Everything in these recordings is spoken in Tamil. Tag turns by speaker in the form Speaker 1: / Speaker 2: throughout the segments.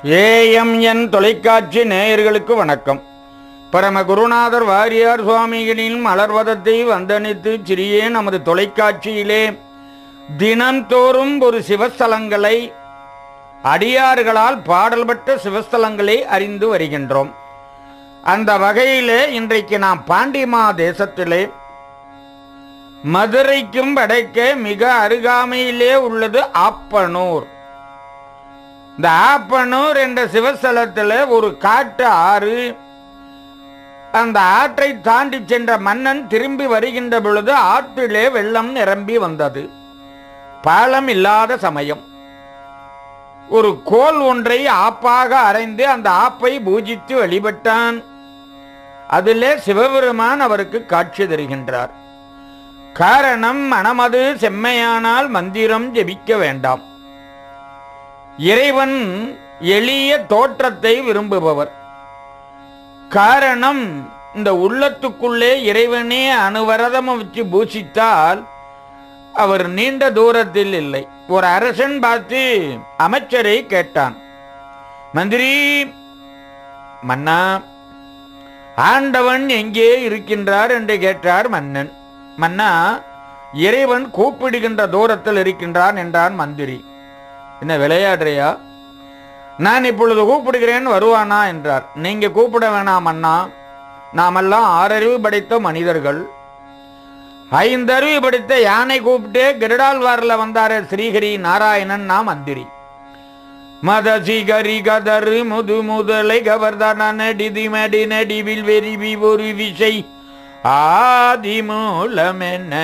Speaker 1: ஏஎம்என் தொலைக்காட்சி நேயர்களுக்கு வணக்கம். பரம குருநாதர் வாரியார் சுவாமிகளின் மலர்வதத்தை வந்தனித்து சிறியே நமது தொலைக்காட்சியிலே தினந்தோறும் ஒரு சிவஸ்தலங்களை அடியார்களால் பாடல் பெற்ற சிவஸ்தலங்களை அறிந்து வருகின்றோம். அந்த வகையிலே இன்றைக்கு நாம் பாண்டிமா தேசத்திலே மதுரைக்கும் வடக்க மிக அருகாமையிலே உள்ளது ஆப்பனூர். இந்த ஆப்பனூர் என்ற சிவஸ்தலத்தில் ஒரு காட்டு ஆறு, அந்த ஆற்றை தாண்டி சென்ற மன்னன் திரும்பி வருகின்ற பொழுது ஆற்றிலே வெள்ளம் நிரம்பி வந்தது. பாலம் இல்லாத சமயம் ஒரு கோல் ஒன்றை ஆப்பாக அரைந்து அந்த ஆப்பை பூஜித்து வழிபட்டான். அதிலே சிவபெருமான் அவருக்கு காட்சி தருகின்றார். காரணம், மனமது செம்மையானால் மந்திரம் ஜெபிக்க வேண்டாம். இறைவன் எளிய தோற்றத்தை விரும்புபவர். காரணம், இந்த உள்ளத்துக்குள்ளே இறைவனே அணுவரதம் வச்சு பூசித்தால் அவர் நீண்ட தூரத்தில் இல்லை. ஒரு அரசன் பார்த்து அமைச்சரை கேட்டான், மந்திரி மன்னா, ஆண்டவன் எங்கே இருக்கின்றார் என்று கேட்டார் மன்னன். மன்னா, இறைவன் கூப்பிடுகின்ற தூரத்தில் இருக்கின்றான் என்றான் மந்திரி. என்ன விளையாடுறியா? நான் இப்பொழுது கூப்பிடுகிறேன், வருவானா என்றார். நீங்க கூப்பிட வேணாம் அண்ணா, நாமெல்லாம் 6 அறிவு படைத்த மனிதர்கள். 5 அறிவு படைத்த யானை கூப்பிட்டு கருடாழ்வாரில் வந்தாரே ஸ்ரீஹரி நாராயணன் நான் மந்திரி. மதசிகரி கதரு முது முதலை கவர்தான நடிதி மடி நடிவில் வெறிவி ஒரு விசை ஆதி மூலம் என்ன.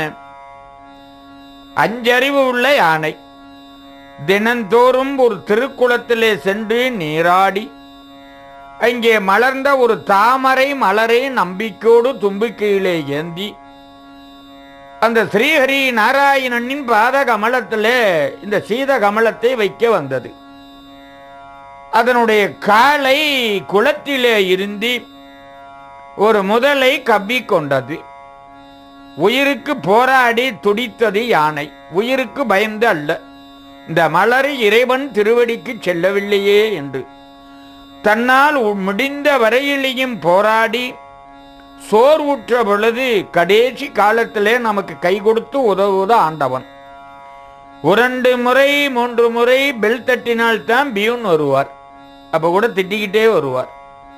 Speaker 1: 5 அறிவு உள்ள யானை தினந்தோறும் ஒரு திருக்குளத்திலே சென்று நீராடி அங்கே மலர்ந்த ஒரு தாமரை மலரை நம்பிக்கையோடு தும்பிக்கையிலே ஏந்தி அந்த ஸ்ரீஹரி நாராயணனின் பாத கமலத்திலே இந்த சீத கமலத்தை வைக்க வந்தது. அதனுடைய காலை குளத்திலே இருந்து ஒரு முதலை கவ்விக்கொண்டது. உயிருக்கு போராடி துடித்தது யானை, உயிருக்கு பயந்து அல்ல. இந்த மலர் இறைவன் திருவடிக்கு செல்லவில்லையே என்று தன்னால் முடிந்த வரையிலையும் போராடி சோர்வுற்ற பொழுது கடைசி காலத்திலே நமக்கு கை கொடுத்து உதவுவது ஆண்டவன். 2 முறை 3 முறை பெல் தட்டினால்தான் பியூன் வருவார், அப்ப கூட திட்டிக்கிட்டே வருவார்.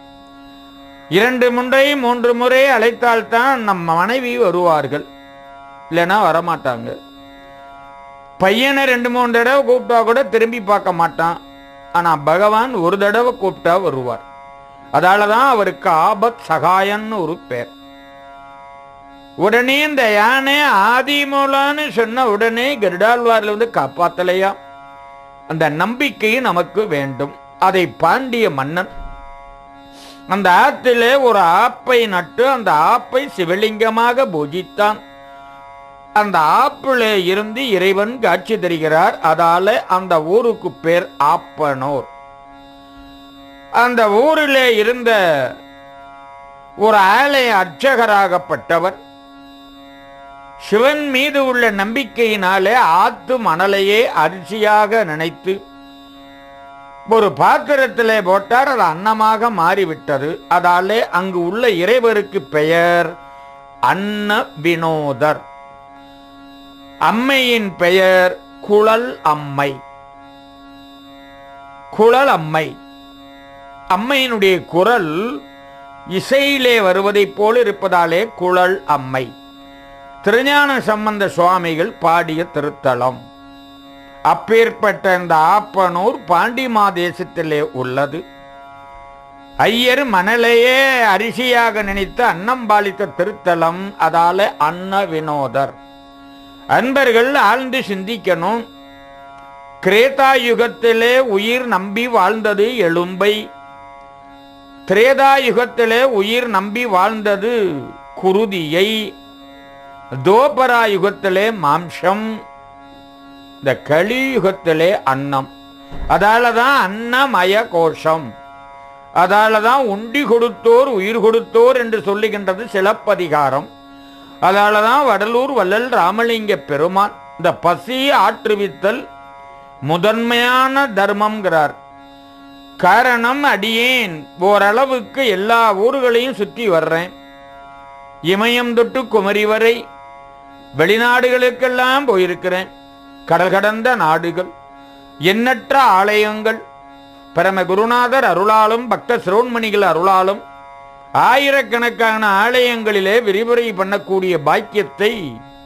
Speaker 1: 2 முறை 3 முறை அழைத்தால்தான் நம் மனைவி வருவார்கள், இல்லைன்னா வரமாட்டாங்க. பையனை 2-3 தடவை கூப்பிட்டா கூட திரும்பி பார்க்க மாட்டான். ஆனா பகவான் ஒரு தடவை கூப்பிட்டா வருவார். அதாலதான் அவருக்கு ஆபத் சகாயன்னு ஒரு பேர். உடனே இந்த யானை ஆதி மூலான்னு சொன்ன உடனே கருடாழ்வார்ல வந்து காப்பாத்தலையா? அந்த நம்பிக்கை நமக்கு வேண்டும். அதை பாண்டிய மன்னன் அந்த ஆற்றிலே ஒரு ஆப்பை நட்டு அந்த ஆப்பை சிவலிங்கமாக பூஜித்தான். அந்த ஆப்பிலே இருந்து இறைவன் காட்சி தருகிறார். அதால அந்த ஊருக்கு பேர் ஆப்பனூர். அந்த ஊரிலே இருந்த ஒரு ஆலய அர்ச்சகராகப்பட்டவர் சிவன் மீது உள்ள நம்பிக்கையினாலே ஆத்து மணலையே அரிசியாக நினைத்து ஒரு பாத்திரத்திலே போட்டார். அது அன்னமாக மாறிவிட்டது. அதாலே அங்கு உள்ள இறைவருக்கு பெயர் அன்ன வினோதர். அம்மையின் பெயர் குழல் அம்மை. குழல் அம்மை. அம்மையினுடைய குரல் இசையிலே வருவதைப் போல இருப்பதாலே குழல் அம்மை. திருஞான சம்பந்த சுவாமிகள் பாடிய திருத்தலம். அப்பேற்பட்ட இந்த ஆப்பனூர் பாண்டிமா தேசத்திலே உள்ளது. ஐயர் மணலையே அரிசியாக நினைத்து அன்னம் பாலித்த திருத்தலம். அதால அன்ன வினோதர். அன்பர்கள் ஆழ்ந்து சிந்திக்கணும். கிரேதா யுகத்திலே உயிர் நம்பி வாழ்ந்தது எலும்பை, திரேதா யுகத்திலே உயிர் நம்பி வாழ்ந்தது குருதியை, தோபரா யுகத்திலே மாம்சம், இந்த கலியுகத்திலே அன்னம். அதாலதான் அன்னமய கோஷம். அதாலதான் உண்டி கொடுத்தோர் உயிர் கொடுத்தோர் என்று சொல்லுகின்றது சிலப்பதிகாரம். அதாலதான் வடலூர் வள்ளல் ராமலிங்க பெருமான் இந்த பசி ஆற்றுவித்தல் முதன்மையான தர்மம்ங்கிறார். காரணம், அடியேன் ஓரளவுக்கு எல்லா ஊர்களையும் சுற்றி வர்றேன். இமயம் தொட்டு குமரி வரை வெளிநாடுகளுக்கெல்லாம் போயிருக்கிறேன். கடல் கடந்த நாடுகள், எண்ணற்ற ஆலயங்கள், பரம குருநாதர் அருளாலும் பக்த சிரோன்மணிகள் அருளாலும் ஆயிரக்கணக்கான ஆலயங்களிலே விரிவுரை பண்ணக்கூடிய பாக்கியத்தை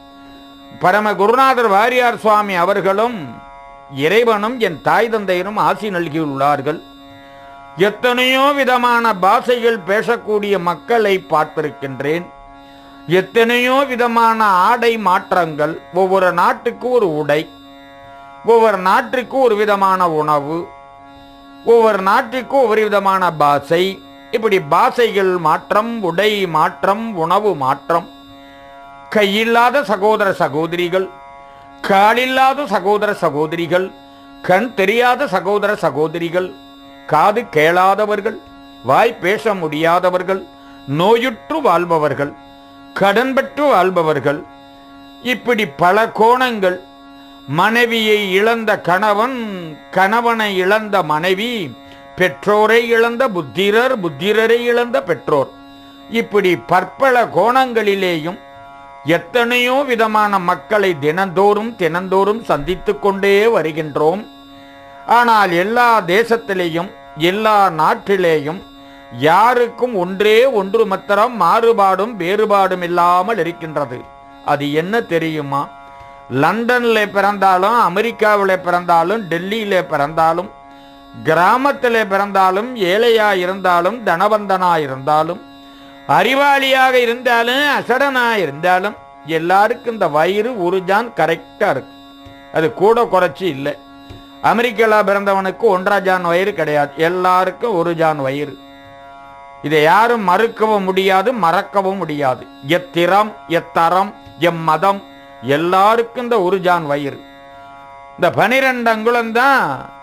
Speaker 1: பரம குருநாதர் வாரியார் சுவாமி அவர்களும் இறைவனும் என் தாய் தந்தையரும் ஆசி நல்கியுள்ளார்கள். எத்தனையோ விதமான பாஷைகள் பேசக்கூடிய மக்களை பார்த்திருக்கின்றேன். எத்தனையோ விதமான ஆடை மாற்றங்கள், ஒவ்வொரு நாட்டுக்கு ஒரு உடை, ஒவ்வொரு நாட்டுக்கு ஒரு விதமான உணவு, ஒவ்வொரு நாட்டுக்கு ஒவ்வொரு விதமான பாஷை. இப்படி பாஷைகள் மாற்றம், உடை மாற்றம், உணவு மாற்றம். கையில்லாத சகோதர சகோதரிகள், காலில்லாத சகோதர சகோதரிகள், கண் தெரியாத சகோதர சகோதரிகள், காது கேளாதவர்கள், வாய் பேச முடியாதவர்கள், நோயுற்று வாழ்பவர்கள், கடன் பெற்று வாழ்பவர்கள், இப்படி பல கோணங்கள். மனைவியை இழந்த கணவன், கணவனை இழந்த மனைவி, பெற்றோரை இழந்த புத்திரர், புத்திரரை இழந்த பெற்றோர், இப்படி பற்பல கோணங்களிலேயும் எத்தனையோ விதமான மக்களை தினந்தோறும் சந்தித்து கொண்டே வருகின்றோம். ஆனால் எல்லா தேசத்திலேயும் எல்லா நாட்டிலேயும் யாருக்கும் ஒன்றே ஒன்று மாத்திரம் மாறுபாடும் வேறுபாடும் இல்லாமல் இருக்கின்றது. அது என்ன தெரியுமா? லண்டன்ல பிறந்தாலும், அமெரிக்காவில் பிறந்தாலும், டெல்லியில பிறந்தாலும், கிராமத்தில் பிறந்தாலும், ஏழையா இருந்தாலும், தனவந்தனா இருந்தாலும், அறிவாளியாக இருந்தாலும், அசடனா இருந்தாலும், எல்லாருக்கும் இந்த வயிறு ஒரு ஜான் கரெக்டா இருக்கு. அது கூட குறைச்சி இல்லை. அமெரிக்காவில் பிறந்தவனுக்கு 1.5 ஜான் வயிறு கிடையாது, எல்லாருக்கும் 1 ஜான் வயிறு. இதை யாரும் மறுக்கவும் முடியாது, மறக்கவும் முடியாது. எத்திரம், எத்தரம், எம்மதம், எல்லாருக்கும் இந்த 1 ஜான் வயிறு. இந்த 12 அங்குலம் தான்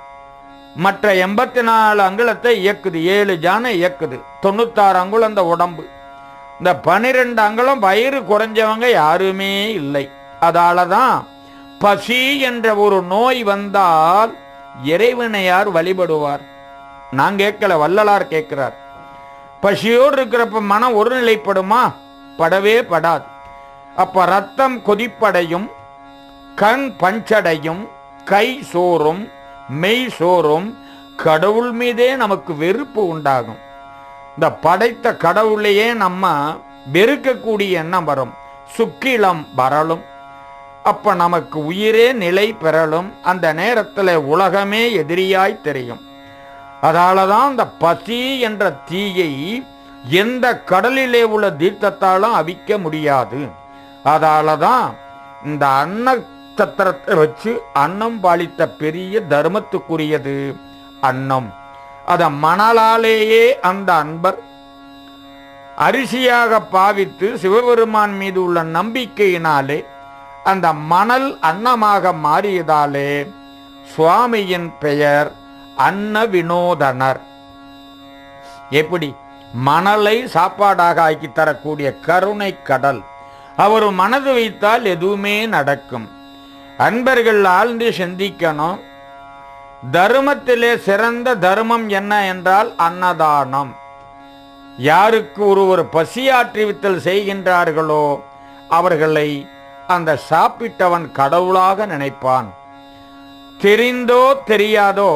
Speaker 1: மற்ற 84 அங்குலத்தை இயக்குது. 7 ஜானை இயக்குது. 96 அங்குலம் இந்த உடம்பு. இந்த 12 அங்குலம் வயிறு குறைஞ்சவங்க யாருமே இல்லை. அதாலதான் பசி என்ற ஒரு நோய் வந்தால் இறைவனை யார் வழிபடுவார்? நான் கேட்கல, வள்ளலார் கேட்கிறார். பசியோடு இருக்கிறப்ப மனம் ஒருநிலைப்படுமா? படவே படாது. அப்ப ரத்தம் கொதிப்படையும், கண் பஞ்சடையும், கை சோறும், மெய் சோறும், கடவுள் மீதே நமக்கு வெறுப்பு உண்டாகும். இந்த படைத்த கடவுளையே நம்ம வெறுக்கக்கூடிய எண்ணம் வரும், சுக்கிலம் வரலும். அப்ப நமக்கு உயிரே நிலை பெறலும். அந்த நேரத்தில் உலகமே எதிரியாய் தெரியும். அதாலதான் இந்த பசி என்ற தீயை எந்த கடலிலே உள்ள தீர்த்தத்தாலும் அவிக்க முடியாது. அதாலதான் இந்த அன்ன சத்திரத்தை வச்சு அன்னம் பாலித்த பெரிய தர்மத்துக்குரியது அன்னம். அத மணலாலேயே அந்த அன்பர் அரிசியாக பாவித்து சிவபெருமான் மீது உள்ள நம்பிக்கையினாலே அந்த மணல் அன்னமாக மாறியதாலே சுவாமியின் பெயர் அன்ன வினோதனர். எப்படி மணலை சாப்பாடாக ஆக்கி தரக்கூடிய கருணை கடல். அவர் மனது வைத்தால் எதுவுமே நடக்கும். அன்பர்கள் ஆழ்ந்து சிந்திக்கணும். தர்மத்திலே சிறந்த தர்மம் என்ன என்றால் அன்னதானம். யாருக்கு ஒருவர் பசியாற்றுவித்தல் செய்கின்றார்களோ அவர்களை அந்த சாப்பிட்டவன் கடவுளாக நினைப்பான். தெரிந்தோ தெரியாதோ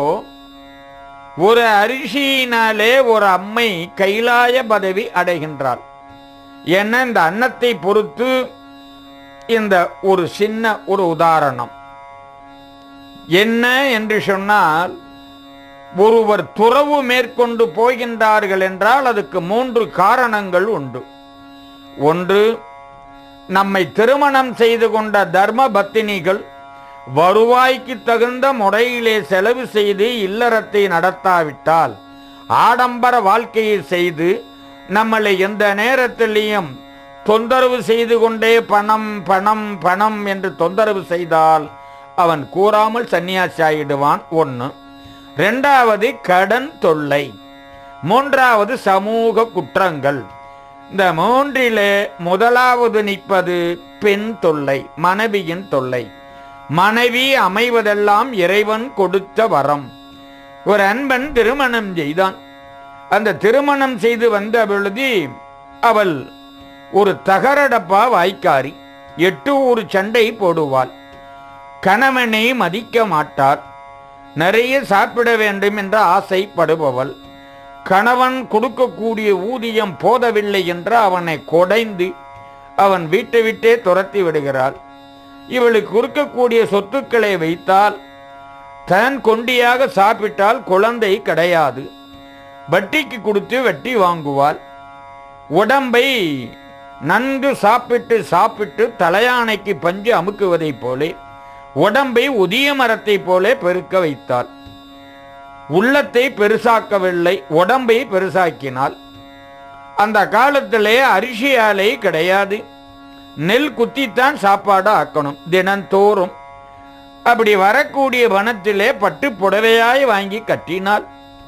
Speaker 1: ஒரு அரிசியினாலே ஒரு அம்மை கைலாய பதவி அடைகின்றாள். என்ன இந்த அன்னத்தை பொறுத்து இந்த ஒரு சின்ன ஒரு உதாரணம் என்ன என்று சொன்னால், ஒருவர் துறவு மேற்கொண்டு போகின்றார்கள் என்றால் அதுக்கு 3 காரணங்கள் உண்டு. ஒன்று, நம்மை திருமணம் செய்து கொண்ட தர்ம பத்தினிகள் வருவாய்க்கு தகுந்த முறையிலே செலவு செய்து இல்லறத்தை நடத்தாவிட்டால், ஆடம்பர வாழ்க்கையை செய்து நம்மளை எந்த நேரத்திலையும் தொந்தரவு செய்து கொண்டே பணம் பணம் பணம் என்று தொந்தரவு செய்தால் அவன் கூறாமல் சன்னியாசி ஆகிடுவான். 1. 2வது கடன் தொல்லை. 3வது சமூக குற்றங்கள். இந்த 3லே முதலாவது நிற்பது பெண் தொல்லை, மனைவியின் தொல்லை. மனைவி அமைவதெல்லாம் இறைவன் கொடுத்த வரம். ஒரு அன்பன் திருமணம் செய்தான். அந்த திருமணம் செய்து வந்த பொழுது அவள் ஒரு தகரடப்பா வாய்க்காரி, 8 ஊர் சண்டை போடுவாள். கணவனை மதிக்க மாட்டாள். நிறைய சாப்பிட வேண்டும் என்ற ஆசைப்படுபவள். கணவன் கொடுக்கக்கூடிய ஊதியம் போதவில்லை என்று அவனை கொடைந்து அவன் வீட்டை விட்டே துரத்தி விடுகிறாள். இவளுக்கு இருக்கக்கூடிய சொத்துக்களை வைத்தால் தன் கொண்டியாக சாப்பிட்டால் குழந்தை கிடையாது. வட்டிக்கு கொடுத்து வட்டி வாங்குவாள். உடம்பை நன்கு சாப்பிட்டு சாப்பிட்டு தலையானைக்கு பஞ்சு அமுக்குவதை போலே உடம்பை உதிய மரத்தை போல பெருக்க வைத்தாள். உள்ளத்தை பெருசாக்கவில்லை, உடம்பை பெருசாக்கினாள். அந்த காலத்திலே அரிசி ஆலை கிடையாது. நெல் குத்தித்தான் சாப்பாடு ஆக்கணும் தினந்தோறும். அப்படி வரக்கூடிய வனத்திலே பட்டு புடவையாய் வாங்கி கட்டினாள்.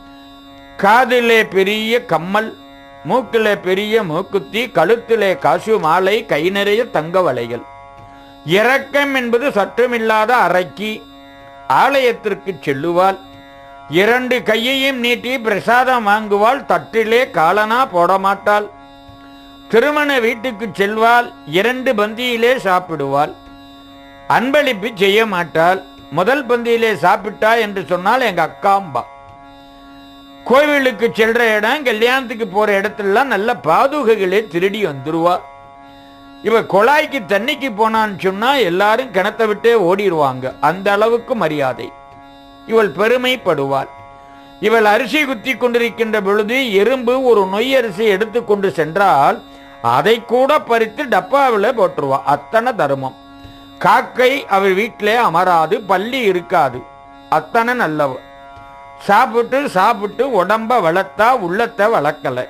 Speaker 1: காதிலே பெரிய கம்மல், மூக்கிலே பெரிய மூக்குத்தி, கழுத்திலே காசு மாலை, கை நிறைய தங்க வளைகள். இரக்கம் என்பது சற்றுமில்லாத அரைக்கி ஆலயத்திற்கு செல்லுவாள். 2 கையையும் நீட்டி பிரசாதம் வாங்குவாள். தட்டிலே காலனா போட மாட்டாள். திருமண வீட்டுக்கு செல்வாள். 2 பந்தியிலே சாப்பிடுவாள். அன்பளிப்பு செய்ய மாட்டாள். முதல் பந்தியிலே சாப்பிட்டா என்று சொன்னால் எங்க அக்காம்பா. கோவிலுக்கு செல்ற இடம், கல்யாணத்துக்கு போற இடத்துலலாம் நல்ல பாதுகைகளே திருடி வந்துருவா. இவ குழாய்க்கு தண்ணிக்கு போனான்னு சொன்னா எல்லாரும் கிணத்தை விட்டே ஓடிடுவாங்க. அந்த அளவுக்கு மரியாதை. இவள் பெருமைப்படுவாள். இவள் அரிசி குத்தி கொண்டிருக்கின்ற பொழுது எறும்பு ஒரு நொய் அரிசி எடுத்துக்கொண்டு சென்றால் அதை கூட பறித்து டப்பாவில் போட்டுருவா. அத்தனை தர்மம். காக்கை அவள் வீட்டிலே அமராது, பள்ளி இருக்காது. அத்தனை நல்லவ. சாப்பிட்டு சாப்பிட்டு உடம்ப வளர்த்தா, உள்ளத்தை வளர்க்கலை.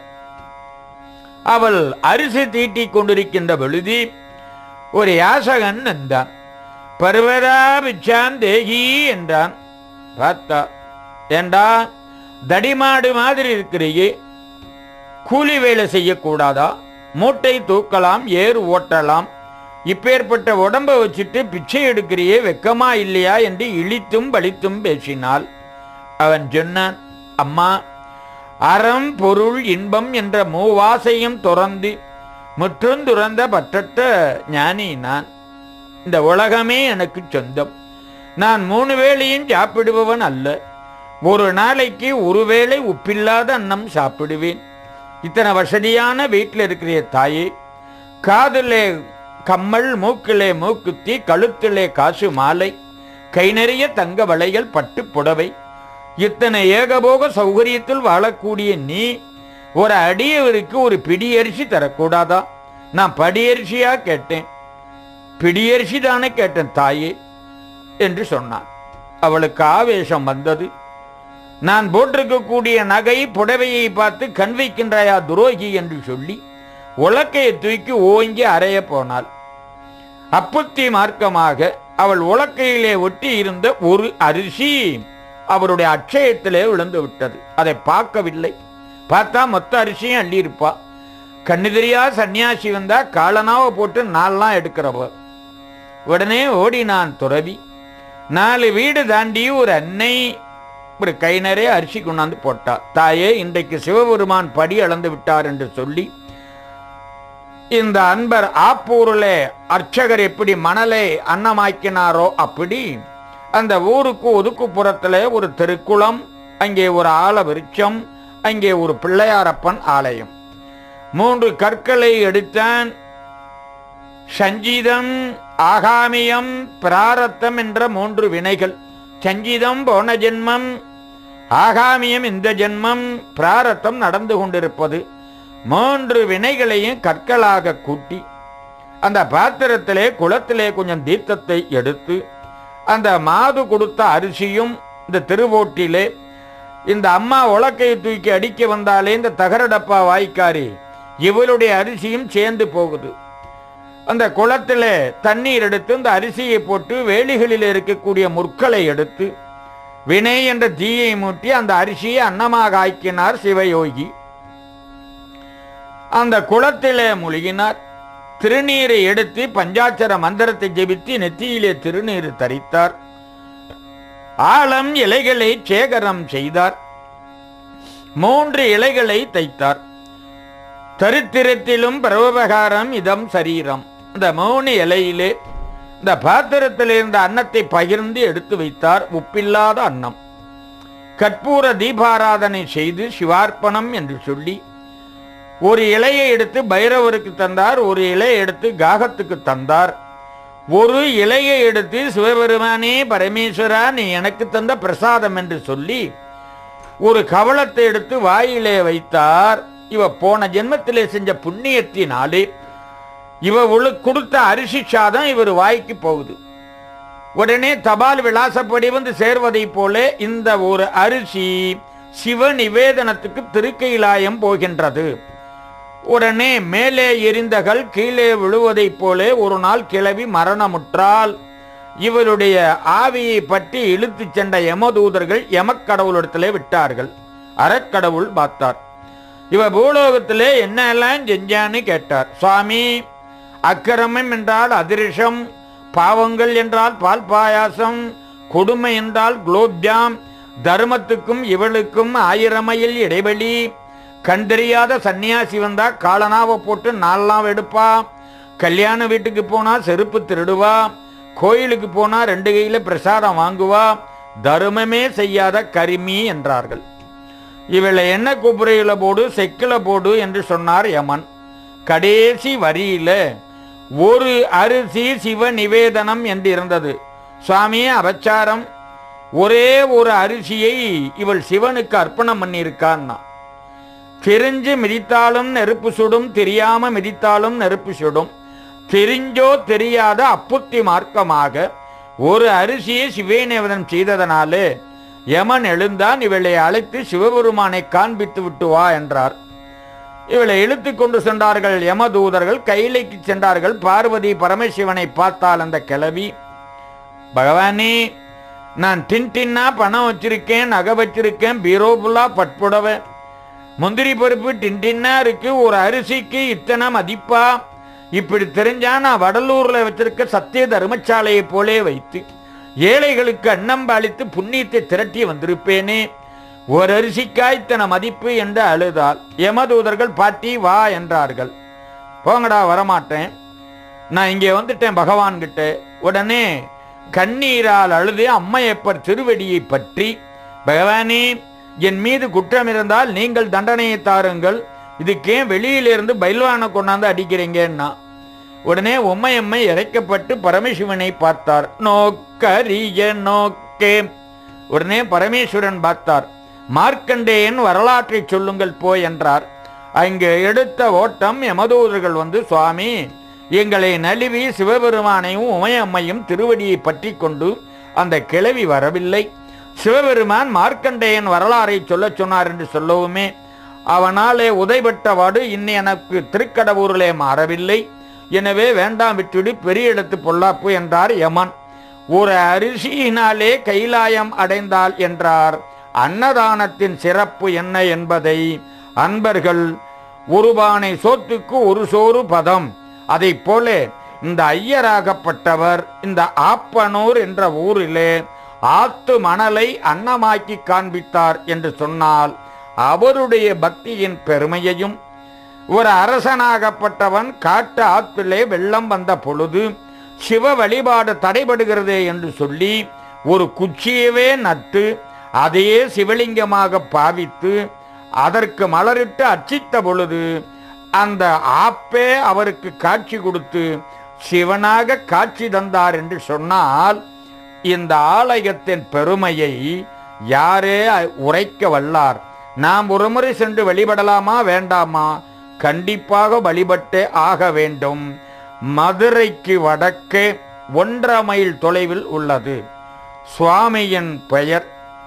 Speaker 1: அவள் அரிசி தீட்டி கொண்டிருக்கின்ற பொழுது ஒரு யாசகன் வந்தான். பர்வதா பிச்சான் தேகி என்றான். பார்த்தா, ஏண்டா தடிமாடு மாதிரி இருக்கிறையே, கூலி வேலை செய்யக்கூடாதா? மூட்டை தூக்கலாம், ஏறு ஓட்டலாம், இப்பேற்பட்ட உடம்பை வச்சுட்டு பிச்சை எடுக்கிறியே, வெக்கமா இல்லையா என்று இழித்தும் வலித்தும் பேசினாள். அவன் சொன்னான், அம்மா, அறம் பொருள் இன்பம் என்ற மூவாசையும் துறந்து முற்றும் துறந்த பற்றற்ற ஞானி நான். இந்த உலகமே எனக்கு சொந்தம். நான் 3 வேளையும் சாப்பிடுபவன் அல்ல. ஒரு நாளைக்கு 1 வேளை உப்பில்லாத அன்னம் சாப்பிடுவேன். இத்தனை வசதியான வீட்டில் இருக்கிற தாயே, காதிலே கம்மல், மூக்கிலே மூக்குத்தி, கழுத்திலே காசு மாலை, கை நிறைய தங்க வளையல், பட்டு புடவை, இத்தனை ஏகபோக சௌகரியத்தில் வாழக்கூடிய நீ ஒரு அடியவருக்கு ஒரு பிடியரிசி தரக்கூடாதா? நான் படியரிசியா கேட்டேன், பிடியரிசி தானே கேட்டேன் தாயே என்று சொன்னான். அவளுக்கு ஆவேசம் வந்தது. நான் போட்டிருக்கக்கூடிய நகை புடவையை பார்த்து கண் வைக்கின்றாயா துரோகி என்று சொல்லி உலக்கையை தூக்கி ஓங்கி அறைய போனாள். அப்புத்தி மார்க்கமாக அவள் உலக்கையிலே ஒட்டி இருந்த ஒரு அரிசி அவருடைய அட்சயத்திலே விழுந்து விட்டது. அதை பார்க்கவில்லை. பார்த்தா மொத்த அரிசியும் அள்ளியிருப்பா. கண்ணு தெரியா சன்னியாசி வந்தா காலனாவை போட்டு 4 எடுக்கிறவ. உடனே ஓடினான் துறவி. 4 வீடு தாண்டி ஒரு அன்னை ஒரு கை நிறைய அரிசி கொண்டாந்து போட்டா. தாயே, இன்றைக்கு சிவபெருமான் படி அளந்து விட்டார் என்று சொல்லி இந்த அன்பர் ஆப்பூரிலே அர்ச்சகர் எப்படி மணலை அன்னமாக்கினாரோ அப்படி அந்த ஊருக்கு ஒதுக்குப்புறத்திலே ஒரு திருக்குளம், அங்கே ஒரு ஆல விருட்சம், அங்கே ஒரு பிள்ளையாரப்பன் ஆலயம். 3 கற்களை எடுத்தான். சஞ்சீதம், ஆகாமியம், பிராரத்தம் என்ற 3 வினைகள். சஞ்சீதம் போன ஜென்மம், ஆகாமியம் இந்த ஜென்மம், பிராரத்தம் நடந்து கொண்டிருப்பது. 3 வினைகளையும் கற்களாக கூட்டி அந்த பாத்திரத்திலே குளத்திலே கொஞ்சம் தீர்த்தத்தை எடுத்து அந்த மாது கொடுத்த அரிசியும் இந்த திருவோட்டிலே இந்த அம்மா உலக்கையை தூக்கி அடிக்க வந்தாலே இந்த தகரடப்பா வாய்க்காரி இவளுடைய அரிசியும் சேர்ந்து போகுது. அந்த குளத்திலே தண்ணீர் எடுத்து இந்த அரிசியை போட்டு வேலிகளில் இருக்கக்கூடிய முற்களை எடுத்து வினை என்ற தீயை மூட்டி அந்த அரிசியை அன்னமாக ஆக்கினார் சிவயோகி. அந்த குளத்திலே முழுகினார். திருநீரை எடுத்து பஞ்சாட்சர மந்திரத்தை ஜெபித்து நெத்தியிலே திருநீர் தரித்தார். ஆலம் இலைகளை சேகரம் செய்தார். 3 இலைகளை தைத்தார். தரித்திரத்திலும் பரோபகாரம் இதம் சரீரம். இந்த 3 இலையிலே இந்த பாத்திரத்தில் இருந்த அன்னத்தை பகிர்ந்து எடுத்து வைத்தார். உப்பில்லாத அன்னம். கற்பூர தீபாராதனை செய்து சிவார்ப்பணம் என்று சொல்லி ஒரு இலையை எடுத்து பைரவருக்கு தந்தார். ஒரு இலையை எடுத்து காகத்துக்கு தந்தார். ஒரு இலையை எடுத்து சிவபெருமானே பரமேஸ்வரா நீ எனக்கு தந்த பிரசாதம் என்று சொல்லி ஒரு கவளத்தை எடுத்து வாயிலே வைத்தார். இவ போன ஜென்மத்திலே செஞ்ச புண்ணியத்தினாலே இவ கொடுத்த அரிசி சாதம் இவர் வாய்க்கு போகுது. உடனே தபால் விலாசப்படி வந்து சேர்வதை போல இந்த ஒரு அரிசி சிவ நிவேதனத்துக்கு திருக்கைலாயம் போகின்றது. உடனே மேலே எரிந்தகள் கீழே விழுவதைப் போல ஒரு நாள் கிளவி மரணமுற்றால் இவருடைய ஆவியை பற்றி இழுத்து சென்ற யமதூதர்கள் யமக்கடவுளிடத்திலே விட்டார்கள். அறக்கடவுள் பார்த்தார். இவ பூலோகத்திலே என்னெல்லாம் செஞ்சான்னு கேட்டார். சுவாமி, அக்கிரமம் என்றால் அதிரிஷம், பாவங்கள் என்றால் பால் பாயாசம், கொடுமை என்றால் குலோப்ஜாம், தர்மத்துக்கும் இவளுக்கும் 1000 மைல் இடைவெளி, கண்டறியாத சன்னியாசி வந்தா காலனாவை போட்டு 4 நாள் எடுப்பா, கல்யாண வீட்டுக்கு போனா செருப்பு திருடுவா, கோயிலுக்கு போனா 2 கையில பிரசாதம் வாங்குவா, தர்மமே செய்யாத கரிமி என்றார்கள். இவளை என்ன குப்புறையில போடு செக்கில போடு என்று சொன்னார் யமன். கடைசி வரியில ஒரு அரிசி சிவ நிவேதனம் என்று இருந்தது. சுவாமி அபச்சாரம், ஒரே ஒரு அரிசியை இவள் சிவனுக்கு அர்ப்பணம் பண்ணியிருக்கான்னா. தெரிஞ்சு மிதித்தாலும் நெருப்பு சுடும், தெரியாம மிதித்தாலும் நெருப்பு சுடும். தெரிஞ்சோ தெரியாத அப்புத்தி மார்க்கமாக ஒரு அரிசியை சிவநிவேதனம் செய்ததனாலே யமன் எழுந்தான். இவளை அழைத்து சிவபெருமானை காண்பித்து விட்டு வா என்றார். இவளை இழுத்து கொண்டு சென்றார்கள் யமதூதர்கள். கைலைக்கு சென்றார்கள். பார்வதி பரமசிவனை பார்த்தால் அந்த கிழவி, பகவானே நான் டின்னா பணம் வச்சிருக்கேன், நகை வச்சிருக்கேன், பீரோபுல்லா பட்புடவை, முந்திரி பருப்பு டின்னா இருக்கு, ஒரு அரிசிக்கு இத்தனை மதிப்பா, இப்படி தெரிஞ்சா நான் வடலூர்ல வச்சிருக்க சத்திய தர்மசாலையை போலே வைத்து ஏழைகளுக்கு அன்னம் பாலித்து புண்ணியத்தை திரட்டி வந்திருப்பேனே, ஒரு அரிசிக்காய் இத்தனை மதிப்பு என்று அழுதால் யமதூதர்கள் பாட்டி வா என்றார்கள். போங்கடா வரமாட்டேன், நான் இங்கே வந்துட்டேன் பகவான் கிட்ட. உடனே கண்ணீரால் அழுது அம்மையப்பர் திருவடியை பற்றி, பகவானே என் மீது குற்றம் இருந்தால் நீங்கள் தண்டனையை தாருங்கள், இதுக்கேன் வெளியிலிருந்து பைல்வானை கொண்டாந்து அடிக்கிறீங்கன்னா. உடனே உம்மையம்மை இறைக்கப்பட்டு பரமேஸ்வரனை பார்த்தார். நோக்கரிய நோக்கே. உடனே பரமேஸ்வரன் பார்த்தார். மார்க்கண்டேயன் வரலாற்றை சொல்லுங்கள் போய் என்றார். அங்கே எடுத்த ஓட்டம் யமதூதர்கள் வந்து, சுவாமி எங்களை நழுவி சிவபெருமானையும் உமையம்மையும் திருவடியை பற்றி கொண்டு அந்த கிழவி வரவில்லை. சிவபெருமான் மார்க்கண்டேயன் வரலாறை சொல்ல சொன்னார் என்று சொல்லவுமே அவனாலே உதைபட்டவாடு இன்னும் எனக்கு திருக்கடவுரிலே மாறவில்லை, எனவே வேண்டாம் விட்டுவிடு, பெரிய இடத்து பொல்லாப்பு என்றார் யமன். ஒரு அரிசியினாலே கைலாயம் அடைந்தாள் என்றார். அன்னதானத்தின் சிறப்பு என்ன என்பதை அன்பர்கள் ஒரு பானை சோத்துக்கு ஒரு சோறு பதம், அதை போல இந்த ஐயராகப்பட்டவர் இந்த ஆப்பனூர் என்ற ஊரிலே ஆத்து மணலை அன்னமாக்கி காண்பித்தார் என்று சொன்னால் அவருடைய பக்தியின் பெருமையையும், ஒரு அரசனாகப்பட்டவன் காட்டு ஆற்றிலே வெள்ளம் வந்த பொழுது சிவ வழிபாடு தடைபடுகிறதே என்று சொல்லி ஒரு குச்சியவே நட்டு அதையே சிவலிங்கமாக பாவித்து அதற்கு மலரிட்டு அர்ச்சித்த பொழுது அந்த ஆப்பே அவருக்கு காட்சி கொடுத்து சிவனாக காட்சி தந்தார் என்று சொன்னால் இந்த ஆலயத்தின் பெருமையை யாரே உரைக்க வல்லார்? நாம் ஒருமுறை சென்று வழிபடலாமா வேண்டாமா? கண்டிப்பாக வழிபட்டே ஆக வேண்டும். மதுரைக்கு வடக்கே 1.5 மைல் தொலைவில் உள்ளது. சுவாமியின் பெயர்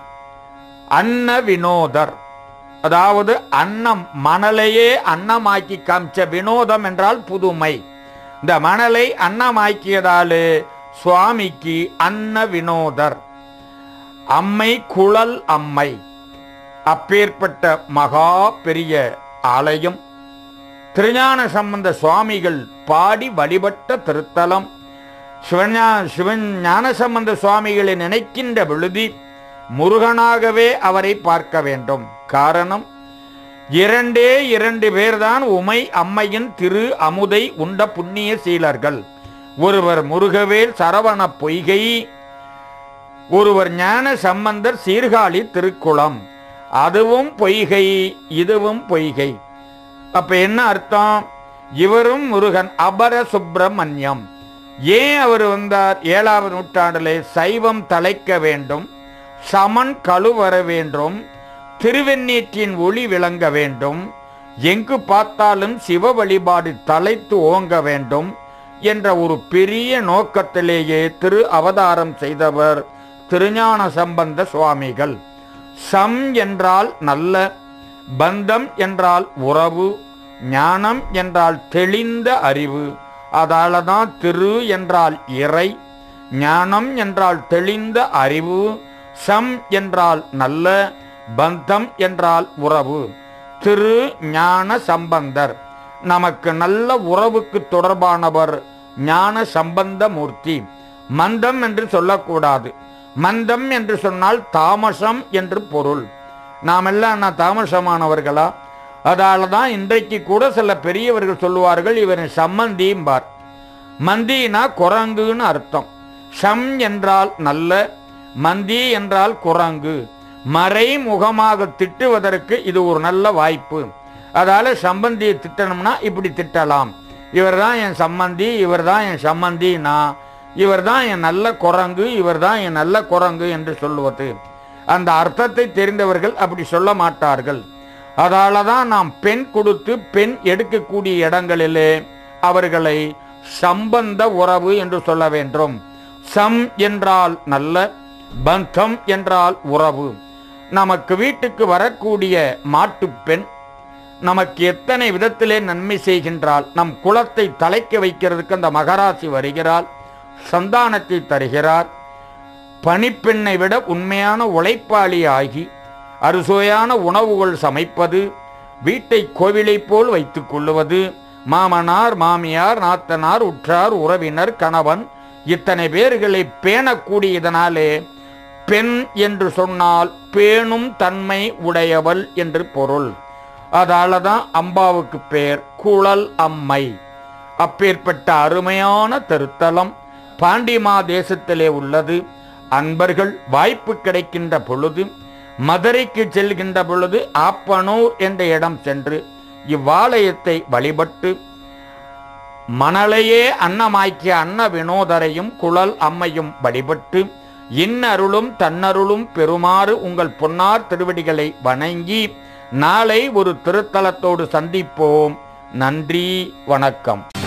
Speaker 1: அன்ன வினோதர், அதாவது அன்னம் மணலையே அன்னமாக்கி காமிச்ச. வினோதம் என்றால் புதுமை. இந்த மணலை அன்னமாக்கியதாலே சுவாமிக்கு அன்ன வினோதர். அம்மை குழல் அம்மை. அப்பேற்பட்ட மகா பெரிய ஆலயம். திருஞான சம்பந்த சுவாமிகள் பாடி வழிபட்ட திருத்தலம். சிவன் ஞானசம்பந்த சுவாமிகளை நினைக்கின்ற பொழுது முருகனாகவே அவரை பார்க்க வேண்டும். காரணம், 2 பேர்தான் உமை அம்மையின் திரு அமுதை உண்ட புண்ணிய சீலர்கள். ஒருவர் முருகவேல் சரவண பொய்கை, ஒருவர் ஞான சம்பந்தர் சீர்காழி திருக்குளம். அதுவும் பொய்கை, இதுவும் பொய்கை. அப்ப என்ன அர்த்தம்? இவரும் முருகன் அபர சுப்பிரமணியம். ஏன் அவர் வந்தார்? 7ஆம் நூற்றாண்டிலே சைவம் தலைக்க வேண்டும், சமன் கழுவர வேண்டும், திருவெண்ணீற்றின் ஒளி விளங்க வேண்டும், எங்கு பார்த்தாலும் சிவ வழிபாடு தலைத்து ஓங்க வேண்டும் என்ற ஒரு பெரிய நோக்கத்திலேயே திரு அவதாரம் செய்தவர் திருஞான சம்பந்த சுவாமிகள். சம் என்றால் நல்ல, பந்தம் என்றால் உறவு, ஞானம் என்றால் தெளிந்த அறிவு. அதால தான் திரு என்றால் இறை, ஞானம் என்றால் தெளிந்த அறிவு, சம் என்றால் நல்ல, பந்தம் என்றால் உறவு. திரு ஞான சம்பந்தர் நமக்கு நல்ல உறவுக்கு தொடர்பானவர் ஞான சம்பந்த மூர்த்தி. மந்தம் என்று சொல்லக்கூடாது. மந்தம் என்று சொன்னால் தாமசம் என்று பொருள். நாம் எல்லாம் தாமசமானவர்களா? அதால தான் இன்றைக்கு கூட சில பெரியவர்கள் சொல்லுவார்கள், இவன் சம்மந்திம்பார். மந்தினா குரங்குன்னு அர்த்தம். சம் என்றால் நல்ல, மந்தி என்றால் குரங்கு. மறைமுகமாக திட்டுவதற்கு இது ஒரு நல்ல வாய்ப்பு. அதால சம்பந்தியை திட்டணும்னா இப்படி திட்டலாம். இவர் தான் என் சம்பந்தி, இவர் தான் என் சம்பந்தினா, இவர் தான் என் நல்ல குரங்கு, இவர் தான் என் நல்ல குரங்கு என்று சொல்லுவது. அந்த அர்த்தத்தை தெரிந்தவர்கள் அப்படி சொல்ல மாட்டார்கள். அதால தான் நாம் பெண் கொடுத்து பெண் எடுக்கக்கூடிய இடங்களிலே அவர்களை சம்பந்த உறவு என்று சொல்ல வேண்டும். சம் என்றால் நல்ல, பந்தம் என்றால் உறவு. நமக்கு வீட்டுக்கு வரக்கூடிய மாட்டு பெண் நமக்கு எத்தனை விதத்திலே நன்மை செய்கின்றாள். நம் குலத்தை தலைக்க வைக்கிறதுக்கு அந்த மகராசி வருகிறாள், சந்தானத்தை தருகிறார். பணிப்பெண்ணை விட உண்மையான உழைப்பாளி ஆகி அறுசுவையான உணவுகள் சமைப்பது, வீட்டை கோவிலை போல் வைத்துக் கொள்ளுவது, மாமனார் மாமியார் நாத்தனார் உற்றார் உறவினர் கணவன் இத்தனை பேர்களை பேணக்கூடியதனாலே பெண் என்று சொன்னால் பேணும் தன்மை உடையவள் என்று பொருள். அதால தான் அம்பாவுக்கு பேர் குழல் அம்மை. அப்பேற்பட்ட அருமையான திருத்தலம் பாண்டிமா தேசத்திலே உள்ளது. அன்பர்கள் வாய்ப்பு கிடைக்கின்ற பொழுது மதுரைக்கு செல்கின்ற பொழுது ஆப்பனூர் என்ற இடம் சென்று இவ்வாலயத்தை வழிபட்டு மணலையே அன்னமாக்கிய அன்ன வினோதரையும் குழல் அம்மையும் வழிபட்டு இன்னருளும் தன்னருளும் பெறுமாறு உங்கள் பொன்னார் திருவடிகளை வணங்கி நாளை ஒரு திருத்தலத்தோடு சந்திப்போம். நன்றி, வணக்கம்.